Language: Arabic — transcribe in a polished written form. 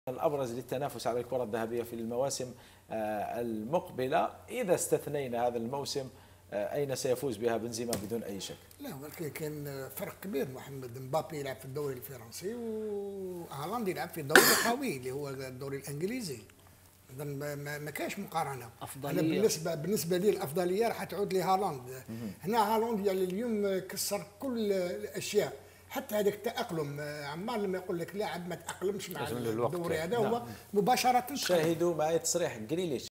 الأبرز للتنافس على الكرة الذهبية في المواسم المقبلة. إذا استثنينا هذا الموسم، أين سيفوز بها بنزيما بدون أي شك؟ لا، ولكن كان فرق كبير. محمد مبابي يلعب في الدوري الفرنسي وهالاند يلعب في الدوري القوي اللي هو الدوري الانجليزي. اذا ما كاينش مقارنه. أفضلية. انا بالنسبه لي الافضليه راح تعود لهالاند. هنا هالاند يعني اليوم كسر كل الاشياء، حتى هذاك التاقلم. عمار لما يقول لك لاعب ما تاقلمش مع الدوري هذا، هو مباشره شاهدوا معي تصريح جريليش